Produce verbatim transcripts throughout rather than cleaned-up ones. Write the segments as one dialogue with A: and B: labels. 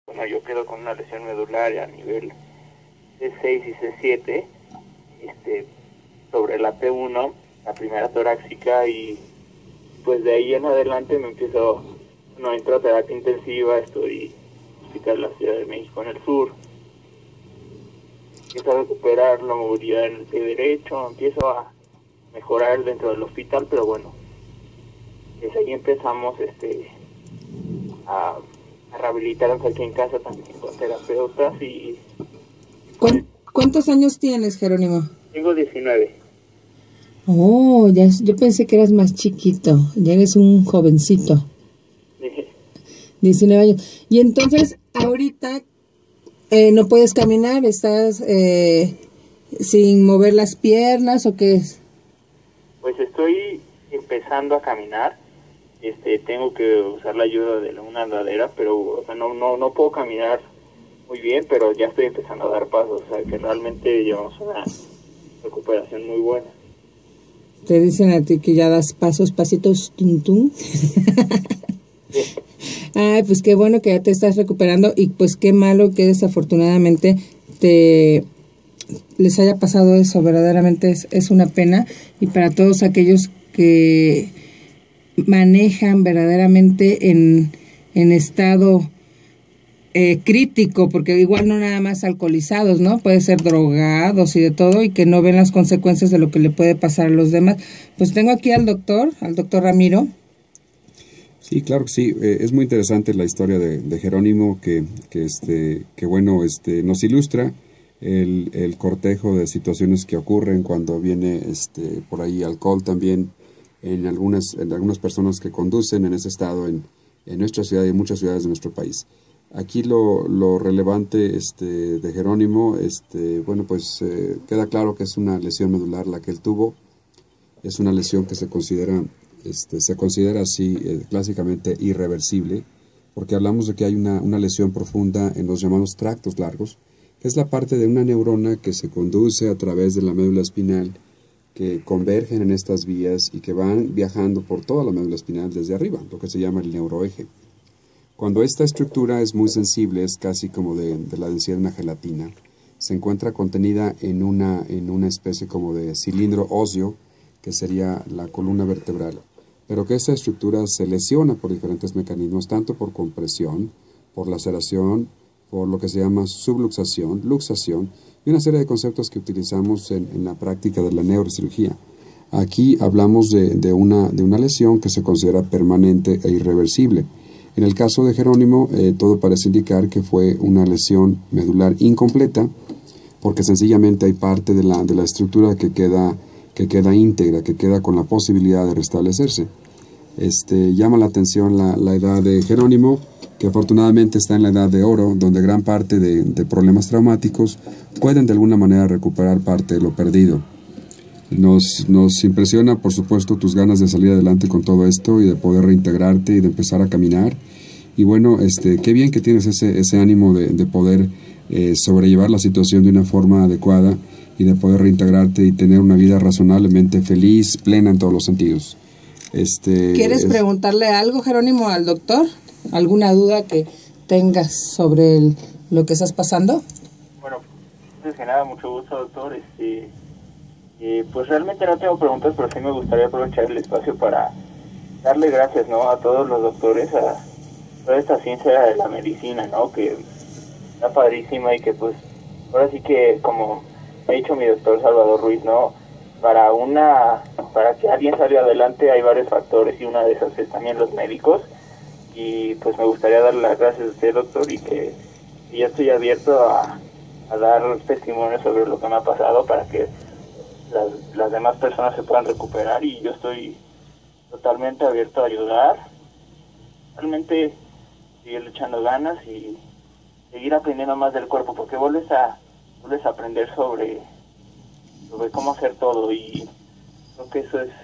A: bueno, yo quedo con una lesión medular a nivel C seis y C siete, este, sobre la P uno, la primera torácica, y pues de ahí en adelante me empiezo, no entro a terapia intensiva, estoy en el Hospital de la Ciudad de México en el sur, empiezo a recuperar la movilidad en el pie derecho, empiezo a mejorar dentro del hospital, pero bueno, desde ahí empezamos este a, a rehabilitarnos aquí en casa también con terapeutas. Y
B: ¿Cuántos años tienes, Jerónimo?
A: Tengo diecinueve.
B: Oh, ya, yo pensé que eras más chiquito, ya eres un jovencito. diecinueve años. Y entonces, ahorita eh, no puedes caminar, estás eh, sin mover las piernas, ¿o qué es?
A: Pues estoy empezando a caminar, este, tengo que usar la ayuda de una andadera, pero o sea, no, no, no puedo caminar muy bien, pero ya estoy empezando a dar pasos, o sea que realmente llevamos una recuperación muy buena.
B: Te dicen a ti que ya das pasos, pasitos, tum, tum. Sí. Ay, pues qué bueno que ya te estás recuperando, y pues qué malo que desafortunadamente te les haya pasado eso. Verdaderamente es, es una pena, y para todos aquellos que manejan verdaderamente en, en estado eh, crítico, porque igual no nada más alcoholizados, ¿no? Puede ser drogados y de todo, y que no ven las consecuencias de lo que le puede pasar a los demás. Pues tengo aquí al doctor, al doctor Ramiro.
C: Sí, claro que sí. Eh, es muy interesante la historia de, de Jerónimo, que, que, este, que bueno, este, nos ilustra el, el cortejo de situaciones que ocurren cuando viene este, por ahí alcohol también en algunas, en algunas personas que conducen en ese estado en, en nuestra ciudad y en muchas ciudades de nuestro país. Aquí lo, lo relevante este, de Jerónimo, este, bueno, pues eh, queda claro que es una lesión medular la que él tuvo. Es una lesión que se considera, este, se considera así eh, clásicamente irreversible, porque hablamos de que hay una, una lesión profunda en los llamados tractos largos, que es la parte de una neurona que se conduce a través de la médula espinal, que convergen en estas vías y que van viajando por toda la médula espinal desde arriba, lo que se llama el neuroeje. Cuando esta estructura es muy sensible, es casi como de, de la densidad de una gelatina, se encuentra contenida en una, en una especie como de cilindro óseo, que sería la columna vertebral, pero que esta estructura se lesiona por diferentes mecanismos, tanto por compresión, por laceración, por lo que se llama subluxación, luxación, y una serie de conceptos que utilizamos en, en la práctica de la neurocirugía. Aquí hablamos de, de, una, de una lesión que se considera permanente e irreversible. En el caso de Jerónimo, eh, todo parece indicar que fue una lesión medular incompleta, porque sencillamente hay parte de la, de la estructura que queda, que queda íntegra, que queda con la posibilidad de restablecerse. Este, llama la atención la, la edad de Jerónimo, que afortunadamente está en la edad de oro, donde gran parte de, de problemas traumáticos pueden de alguna manera recuperar parte de lo perdido. Nos, nos impresiona, por supuesto, tus ganas de salir adelante con todo esto y de poder reintegrarte y de empezar a caminar. Y bueno, este, qué bien que tienes ese, ese ánimo de, de poder eh, sobrellevar la situación de una forma adecuada y de poder reintegrarte y tener una vida razonablemente feliz, plena en todos los sentidos. Este,
B: ¿Quieres
C: es...
B: preguntarle algo, Jerónimo, al doctor? ¿Alguna duda que tengas sobre el, lo que estás pasando?
A: Bueno, antes que nada, mucho gusto, doctor. Este, eh, pues realmente no tengo preguntas, pero sí me gustaría aprovechar el espacio para darle gracias, ¿no?, a todos los doctores, a toda esta ciencia de la medicina, ¿no?, que está padrísima, y que pues ahora sí que, como ha dicho mi doctor Salvador Ruiz, ¿no?, para una para que alguien salga adelante hay varios factores, y una de esas es también los médicos. Y pues me gustaría darle las gracias a usted, doctor, y que y yo estoy abierto a, a dar testimonio sobre lo que me ha pasado para que las, las demás personas se puedan recuperar, y yo estoy totalmente abierto a ayudar, realmente seguir echando ganas y seguir aprendiendo más del cuerpo, porque vuelves a vuelves a aprender sobre, sobre cómo hacer todo, y creo que eso es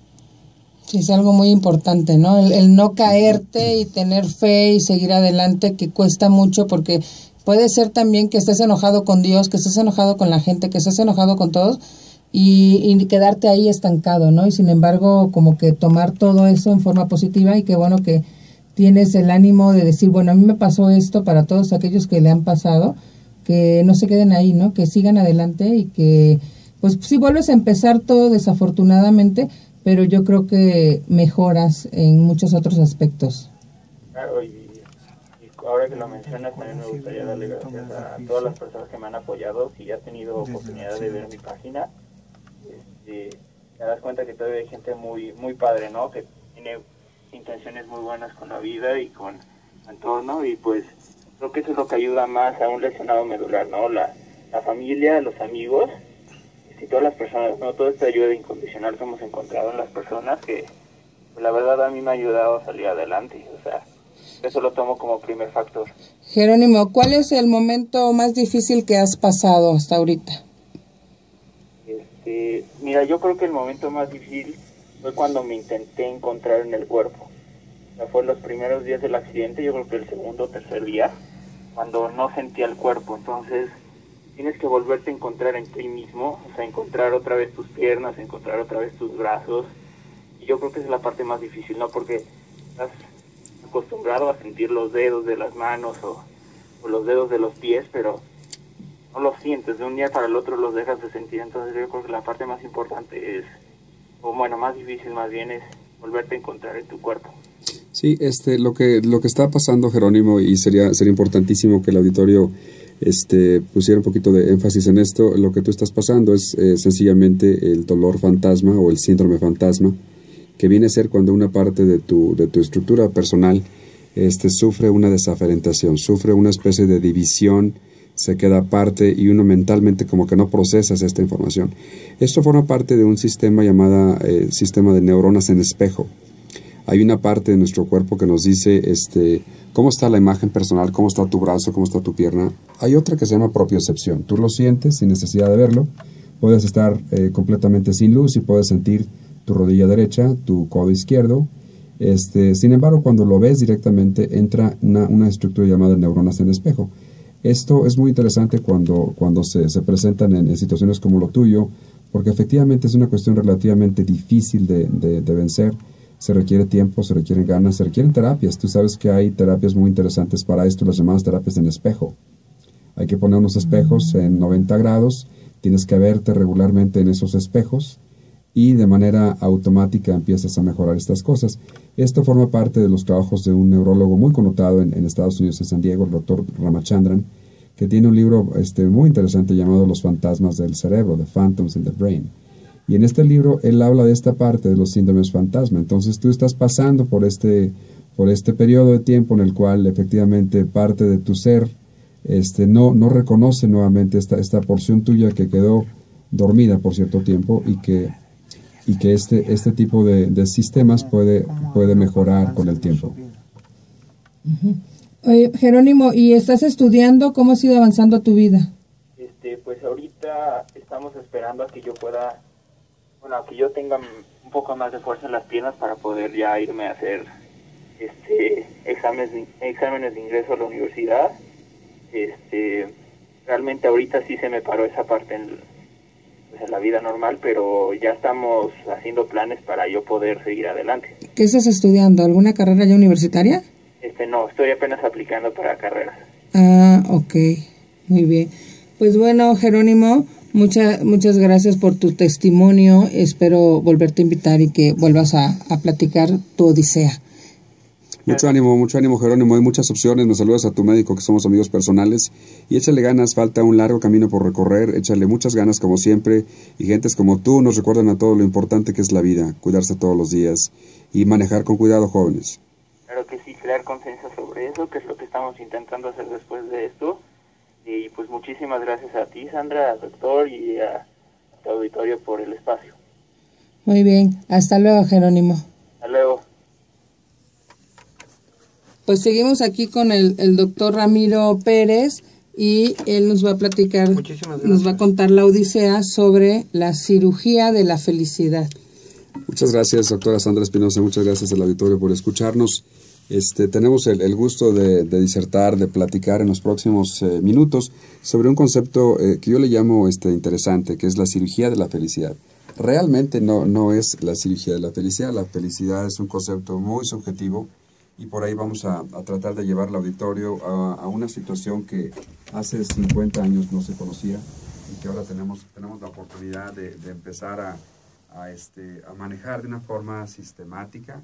B: Sí, es algo muy importante, ¿no? El, el no caerte y tener fe y seguir adelante, que cuesta mucho, porque puede ser también que estés enojado con Dios, que estés enojado con la gente, que estés enojado con todos, y, y quedarte ahí estancado, ¿no? Y sin embargo, como que tomar todo eso en forma positiva, y qué bueno que, tienes el ánimo de decir, bueno, a mí me pasó esto, para todos aquellos que le han pasado, que no se queden ahí, ¿no? Que sigan adelante y que, pues sí vuelves a empezar todo desafortunadamente, pero yo creo que mejoras en muchos otros aspectos.
A: Claro, y, y ahora que lo mencionas, también me gustaría darle gracias a todas las personas que me han apoyado. Si has tenido oportunidad de ver mi página, este, te das cuenta que todavía hay gente muy muy padre, ¿no? Que tiene intenciones muy buenas con la vida y con el entorno, y pues creo que eso es lo que ayuda más a un lesionado medular, ¿no? La, la familia, los amigos, y todas las personas, ¿no? Toda esta ayuda incondicional que hemos encontrado en las personas que, pues, la verdad a mí me ha ayudado a salir adelante, o sea, eso lo tomo como primer factor.
B: Jerónimo, ¿cuál es el momento más difícil que has pasado hasta ahorita?
A: Este, mira, yo creo que el momento más difícil fue cuando me intenté encontrar en el cuerpo. O sea, fue los primeros días del accidente, yo creo que el segundo o tercer día, cuando no sentía el cuerpo. Entonces, tienes que volverte a encontrar en ti mismo, o sea, encontrar otra vez tus piernas, encontrar otra vez tus brazos. Y yo creo que esa es la parte más difícil, ¿no? Porque estás acostumbrado a sentir los dedos de las manos o, o los dedos de los pies, pero no los sientes, de un día para el otro los dejas de sentir. Entonces yo creo que la parte más importante es, o bueno, más difícil más bien, es volverte a encontrar en tu cuerpo.
C: Sí, este, lo que lo que está pasando, Jerónimo, y sería sería importantísimo que el auditorio este pusiera un poquito de énfasis en esto. Lo que tú estás pasando es eh, sencillamente el dolor fantasma o el síndrome fantasma, que viene a ser cuando una parte de tu de tu estructura personal este sufre una desaferentación, sufre una especie de división, se queda aparte y uno mentalmente como que no procesas esta información. Esto forma parte de un sistema llamado eh, sistema de neuronas en espejo. Hay una parte de nuestro cuerpo que nos dice este, cómo está la imagen personal, cómo está tu brazo, cómo está tu pierna. Hay otra que se llama propiocepción. Tú lo sientes sin necesidad de verlo. Puedes estar eh, completamente sin luz y puedes sentir tu rodilla derecha, tu codo izquierdo. Este, sin embargo, cuando lo ves directamente, entra una, una estructura llamada neuronas en espejo. Esto es muy interesante cuando, cuando se, se presentan en, en situaciones como lo tuyo, porque efectivamente es una cuestión relativamente difícil de, de, de vencer. Se requiere tiempo, se requieren ganas, se requieren terapias. Tú sabes que hay terapias muy interesantes para esto, las llamadas terapias en espejo. Hay que poner unos espejos en noventa grados, tienes que verte regularmente en esos espejos y de manera automática empiezas a mejorar estas cosas. Esto forma parte de los trabajos de un neurólogo muy connotado en, en Estados Unidos, en San Diego, el doctor Ramachandran, que tiene un libro este, muy interesante llamado Los fantasmas del cerebro, The Phantoms in the Brain. Y en este libro él habla de esta parte de los síndromes fantasma. Entonces tú estás pasando por este, por este periodo de tiempo en el cual efectivamente parte de tu ser este, no, no reconoce nuevamente esta, esta porción tuya que quedó dormida por cierto tiempo y que, y que este, este tipo de, de sistemas puede, puede mejorar con el tiempo.
B: Uh-huh. Oye, Jerónimo, ¿y estás estudiando? ¿Cómo ha sido avanzando tu vida?
A: Este, pues ahorita estamos esperando a que yo pueda... Bueno, que yo tenga un poco más de fuerza en las piernas para poder ya irme a hacer este exámenes de, exámenes de ingreso a la universidad. Este, realmente ahorita sí se me paró esa parte en, pues en la vida normal, pero ya estamos haciendo planes para yo poder seguir adelante.
B: ¿Qué estás estudiando? ¿Alguna carrera ya universitaria?
A: Este, no, estoy apenas aplicando para carreras.
B: Ah, ok, muy bien. Pues bueno, Jerónimo, Muchas, muchas gracias por tu testimonio. Espero volverte a invitar y que vuelvas a, a platicar tu odisea.
C: Mucho ánimo, mucho ánimo, Jerónimo. Hay muchas opciones. Nos saludas a tu médico, que somos amigos personales. Y échale ganas, falta un largo camino por recorrer. Échale muchas ganas, como siempre. Y gentes como tú nos recuerdan a todo lo importante que es la vida. Cuidarse todos los días y manejar con cuidado, jóvenes.
A: Claro que sí, crear conciencia sobre eso, que es lo que estamos intentando hacer después de esto. Y pues muchísimas gracias a ti, Sandra, al doctor y a, a tu auditorio por el espacio.
B: Muy bien, hasta luego, Jerónimo.
A: Hasta luego.
B: Pues seguimos aquí con el, el doctor Ramiro Pérez y él nos va a platicar, nos va a contar la odisea sobre la cirugía de la felicidad.
C: Muchas gracias, doctora Sandra Espinosa, muchas gracias al auditorio por escucharnos. Este, tenemos el, el gusto de, de disertar, de platicar en los próximos eh, minutos sobre un concepto eh, que yo le llamo este, interesante, que es la cirugía de la felicidad. Realmente no, no es la cirugía de la felicidad. La felicidad es un concepto muy subjetivo y por ahí vamos a, a tratar de llevar el auditorio a, a una situación que hace cincuenta años no se conocía y que ahora tenemos, tenemos la oportunidad de, de empezar a, a, este, a manejar de una forma sistemática,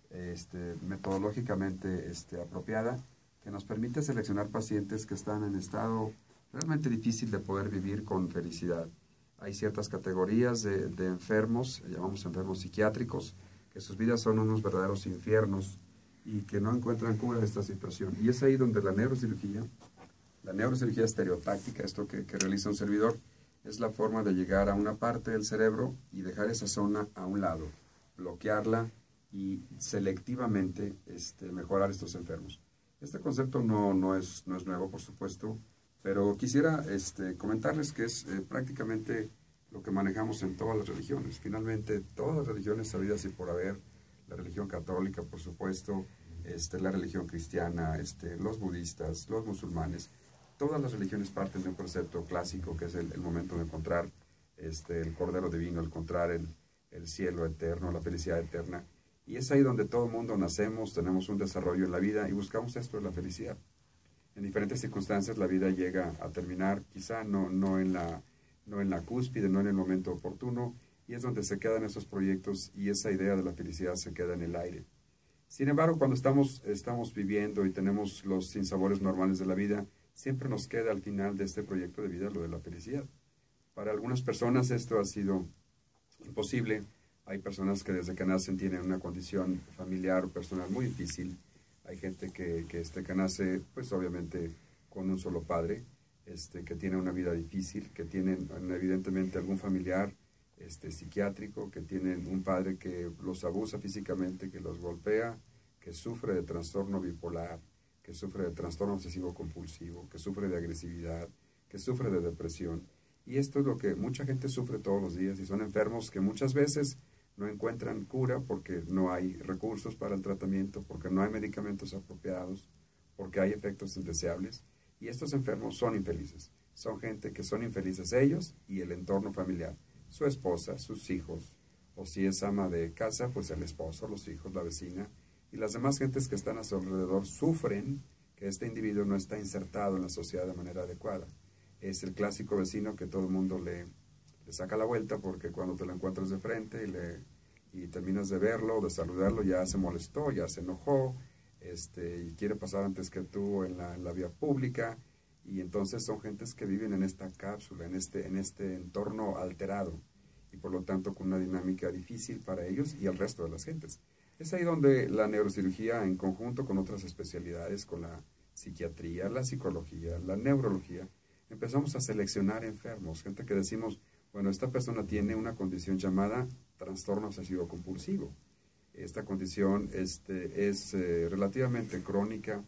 C: este, metodológicamente este, apropiada, que nos permite seleccionar pacientes que están en estado realmente difícil de poder vivir con felicidad. Hay ciertas categorías de, de enfermos, llamamos enfermos psiquiátricos, que sus vidas son unos verdaderos infiernos y que no encuentran cura de esta situación. Y es ahí donde la neurocirugía, la neurocirugía estereotáctica, esto que, que realiza un servidor, es la forma de llegar a una parte del cerebro y dejar esa zona a un lado, bloquearla y selectivamente este, mejorar estos enfermos. Este concepto no, no, es, no es nuevo, por supuesto, pero quisiera este, comentarles que es eh, prácticamente lo que manejamos en todas las religiones. Finalmente, todas las religiones sabidas y por haber, la religión católica, por supuesto, este, la religión cristiana, este, los budistas, los musulmanes, todas las religiones parten de un concepto clásico que es el, el momento de encontrar este, el Cordero Divino, encontrar el, el cielo eterno, la felicidad eterna. Y es ahí donde todo el mundo nacemos, tenemos un desarrollo en la vida y buscamos esto de la felicidad. En diferentes circunstancias la vida llega a terminar, quizá no, no, en la, no en la cúspide, no en el momento oportuno, y es donde se quedan esos proyectos y esa idea de la felicidad se queda en el aire. Sin embargo, cuando estamos, estamos viviendo y tenemos los sinsabores normales de la vida, siempre nos queda al final de este proyecto de vida lo de la felicidad. Para algunas personas esto ha sido imposible. Hay personas que desde que nacen tienen una condición familiar o personal muy difícil. Hay gente que, que, este, que nace, pues obviamente, con un solo padre, este, que tiene una vida difícil, que tienen evidentemente algún familiar este, psiquiátrico, que tienen un padre que los abusa físicamente, que los golpea, que sufre de trastorno bipolar, que sufre de trastorno obsesivo compulsivo, que sufre de agresividad, que sufre de depresión. Y esto es lo que mucha gente sufre todos los días y son enfermos que muchas veces no encuentran cura porque no hay recursos para el tratamiento, porque no hay medicamentos apropiados, porque hay efectos indeseables. Y estos enfermos son infelices. Son gente que son infelices ellos y el entorno familiar. Su esposa, sus hijos, o si es ama de casa, pues el esposo, los hijos, la vecina. Y las demás gentes que están a su alrededor sufren que este individuo no está insertado en la sociedad de manera adecuada. Es el clásico vecino que todo el mundo le, le saca la vuelta porque cuando te lo encuentras de frente y, le, y terminas de verlo, de saludarlo, ya se molestó, ya se enojó, este, y quiere pasar antes que tú en la, en la vía pública. Y entonces son gentes que viven en esta cápsula, en este, en este entorno alterado y por lo tanto con una dinámica difícil para ellos y el resto de las gentes. Es ahí donde la neurocirugía, en conjunto con otras especialidades, con la psiquiatría, la psicología, la neurología, empezamos a seleccionar enfermos, gente que decimos, bueno, esta persona tiene una condición llamada trastorno obsesivo compulsivo. Esta condición este, es eh, relativamente crónica,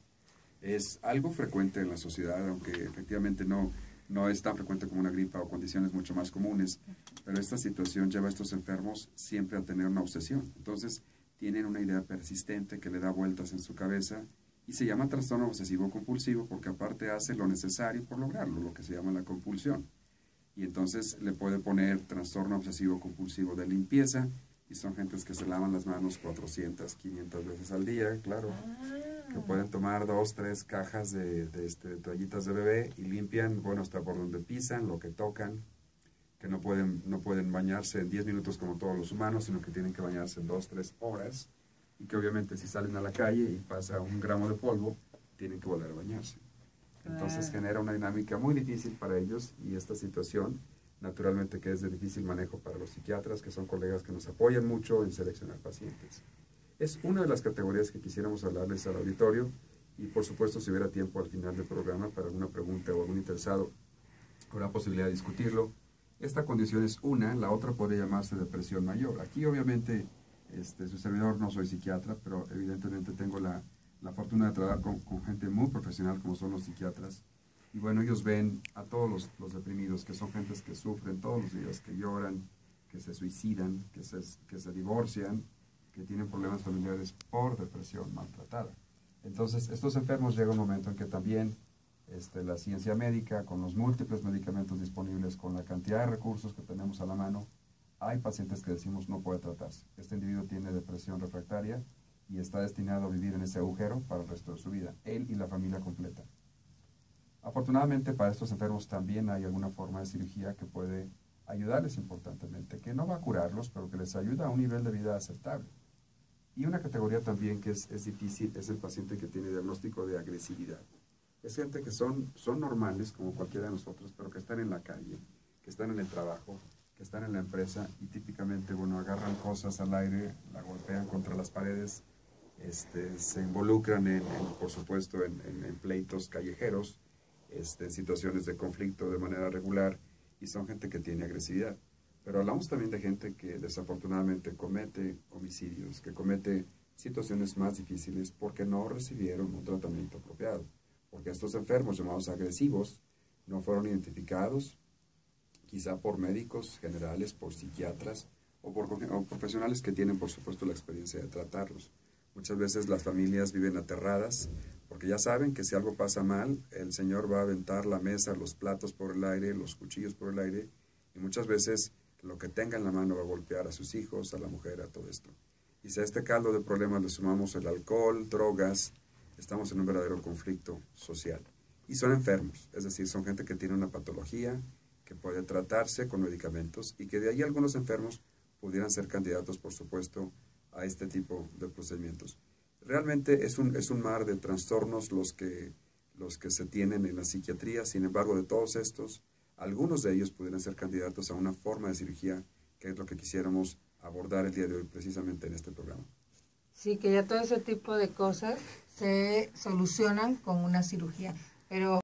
C: es algo frecuente en la sociedad, aunque efectivamente no, no es tan frecuente como una gripa o condiciones mucho más comunes, pero esta situación lleva a estos enfermos siempre a tener una obsesión. Entonces, tienen una idea persistente que le da vueltas en su cabeza y se llama trastorno obsesivo compulsivo porque aparte hace lo necesario por lograrlo, lo que se llama la compulsión. Y entonces le puede poner trastorno obsesivo compulsivo de limpieza y son gentes que se lavan las manos cuatrocientas, quinientas veces al día, claro, que pueden tomar dos, tres cajas de, de, este, de toallitas de bebé y limpian, bueno, hasta por donde pisan, lo que tocan, que no pueden, no pueden bañarse en diez minutos como todos los humanos, sino que tienen que bañarse en dos, tres horas, y que obviamente si salen a la calle y pasa un gramo de polvo, tienen que volver a bañarse. Entonces ah. genera una dinámica muy difícil para ellos, y esta situación, naturalmente que es de difícil manejo para los psiquiatras, que son colegas que nos apoyan mucho en seleccionar pacientes. Es una de las categorías que quisiéramos hablarles al auditorio, y por supuesto si hubiera tiempo al final del programa para alguna pregunta o algún interesado, habrá posibilidad de discutirlo. Esta condición es una, la otra podría llamarse depresión mayor. Aquí obviamente, este, su servidor no soy psiquiatra, pero evidentemente tengo la, la fortuna de trabajar con, con gente muy profesional como son los psiquiatras. Y bueno, ellos ven a todos los, los deprimidos, que son gentes que sufren todos los días, que lloran, que se suicidan, que se, que se divorcian, que tienen problemas familiares por depresión maltratada. Entonces, estos enfermos llega un momento en que también Este, la ciencia médica, con los múltiples medicamentos disponibles, con la cantidad de recursos que tenemos a la mano, hay pacientes que decimos no puede tratarse. Este individuo tiene depresión refractaria y está destinado a vivir en ese agujero para el resto de su vida, él y la familia completa. Afortunadamente para estos enfermos también hay alguna forma de cirugía que puede ayudarles importantemente, que no va a curarlos, pero que les ayuda a un nivel de vida aceptable. Y una categoría también que es, es difícil es el paciente que tiene diagnóstico de agresividad. Es gente que son, son normales como cualquiera de nosotros, pero que están en la calle, que están en el trabajo, que están en la empresa y típicamente, bueno, agarran cosas al aire, la golpean contra las paredes, este, se involucran en, en, por supuesto en, en, en pleitos callejeros, este, en situaciones de conflicto de manera regular, y son gente que tiene agresividad. Pero hablamos también de gente que desafortunadamente comete homicidios, que comete situaciones más difíciles porque no recibieron un tratamiento apropiado, porque estos enfermos llamados agresivos no fueron identificados, quizá por médicos generales, por psiquiatras o por o profesionales que tienen, por supuesto, la experiencia de tratarlos. Muchas veces las familias viven aterradas porque ya saben que si algo pasa mal, el señor va a aventar la mesa, los platos por el aire, los cuchillos por el aire, y muchas veces lo que tenga en la mano va a golpear a sus hijos, a la mujer, a todo esto. Y si a este caldo de problemas le sumamos el alcohol, drogas, estamos en un verdadero conflicto social. Y son enfermos, es decir, son gente que tiene una patología, que puede tratarse con medicamentos y que de ahí algunos enfermos pudieran ser candidatos, por supuesto, a este tipo de procedimientos. Realmente es un, es un mar de trastornos los que, los que se tienen en la psiquiatría. Sin embargo, de todos estos, algunos de ellos pudieran ser candidatos a una forma de cirugía, que es lo que quisiéramos abordar el día de hoy precisamente en este programa.
B: Sí, que ya todo ese tipo de cosas se solucionan con una cirugía, pero